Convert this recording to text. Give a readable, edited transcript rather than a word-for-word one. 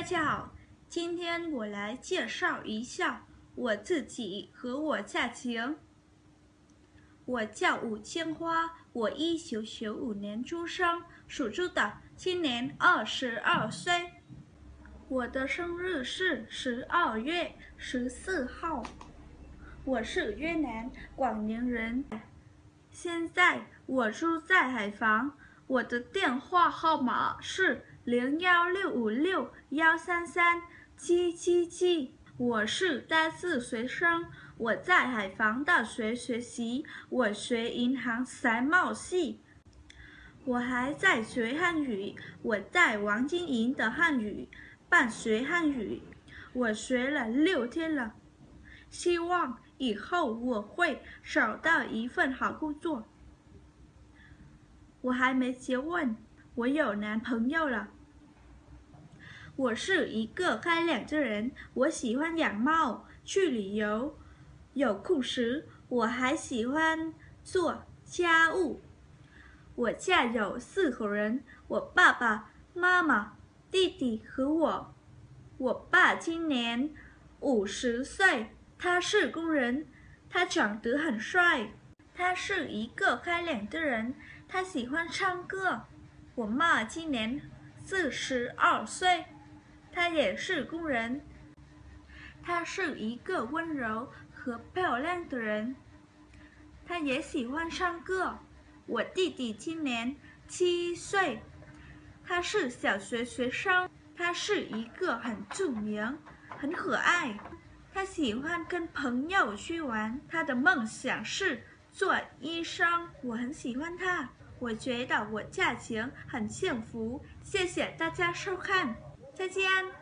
大家好，今天我来介绍一下我自己和我家庭。我叫吴千花，我1995年出生，属猪的，今年22岁。我的生日是12月14号。我是越南广宁人，现在我住在海防。我的电话号码是01656133777。我是大四学生，我在海防大学学习，我学银行财贸系。我还在学汉语，我在王金莹的汉语办学汉语，我学了6天了。希望以后我会找到一份好工作。我还没结婚，我有男朋友了。我是一个开朗的人，我喜欢养猫、去旅游，有空时我还喜欢做家务。我家有4口人，我爸爸妈妈、弟弟和我。我爸今年50岁，他是工人，他长得很帅。他是一个开朗的人，他喜欢唱歌。我妈今年42岁，她也是工人。她是一个温柔和漂亮的人，她也喜欢唱歌。我弟弟今年7岁，他是小学学生，他是一个很聪明、很可爱。他喜欢跟朋友去玩，他的梦想是做医生，我很喜欢他，我觉得我家庭很幸福。谢谢大家收看，再见。